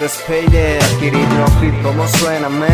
es Payday, ¿cómo suena, man?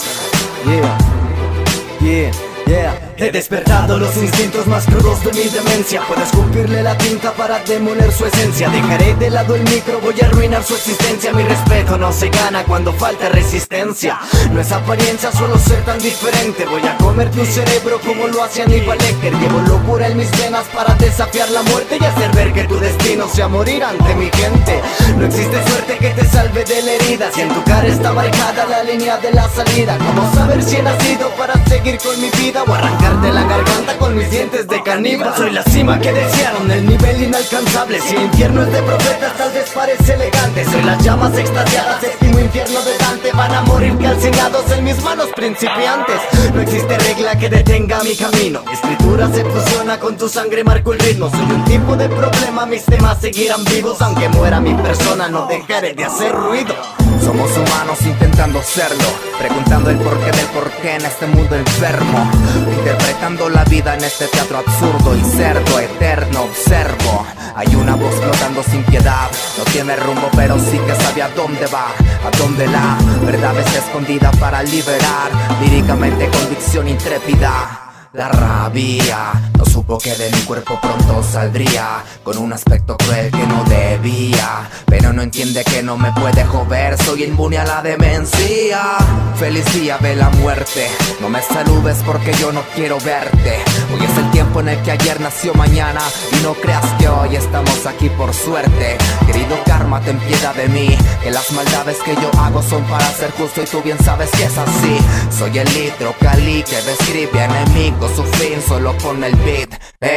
Yeah. He despertado los instintos más crudos de mi demencia. Puedo escupirle la tinta para demoler su esencia. Dejaré de lado el micro, voy a arruinar su existencia. Mi respeto no se gana cuando falta resistencia. No es apariencia, solo ser tan diferente. Voy a comer tu cerebro como lo hace Aníbal Lecter. Llevo locura en mis venas para desafiar la muerte y hacer ver que tu destino sea morir ante mi gente. No existe suerte que te salve de la herida. Si en tu cara está marcada la línea de la salida, ¿cómo saber si he nacido para seguir con mi vida o arrancarte la garganta con mis dientes de caníbal? Soy la cima que desearon, el nivel inalcanzable. Si el infierno es de profetas, tal vez parece elegante. Soy las llamas extasiadas, séptimo infierno de Dante. Van a morir calcinados en mis manos principiantes. No existe regla que detenga mi camino. Mi escritura se fusiona con tu sangre, marco el ritmo. Soy un tipo de problema, mis temas seguirán vivos. Aunque muera mi persona, no dejaré de hacer ruido. Somos humanos intentando serlo, preguntando el porqué del porqué en este mundo enfermo, interpretando la vida en este teatro absurdo y cerdo eterno. Observo, hay una voz flotando sin piedad. No tiene rumbo pero sí que sabe a dónde va, a dónde la verdad es escondida para liberar líricamente convicción intrépida. La rabia no supo que de mi cuerpo pronto saldría con un aspecto cruel que no debía, pero no entiende que no me puede joder, soy inmune a la demencia. Feliz día de la muerte, no me saludes porque yo no quiero verte. Hoy es el tiempo en el que ayer nació mañana y no creas que hoy estamos aquí por suerte. Querido karma, ten piedad de mí, que las maldades que yo hago son para ser justo y tú bien sabes que es así. Soy el litro Cali que describe enemigo, su fin solo con el beat,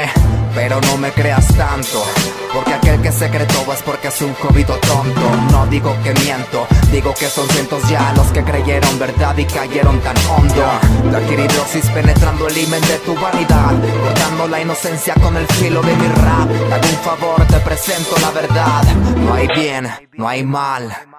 pero no me creas tanto, porque aquel que se cree todo es porque es un jodido tonto. No digo que miento, digo que son cientos ya los que creyeron verdad y cayeron tan hondo. La quiridosis penetrando el himen de tu vanidad, cortando la inocencia con el filo de mi rap. Te hago un favor, te presento la verdad. No hay bien, no hay mal.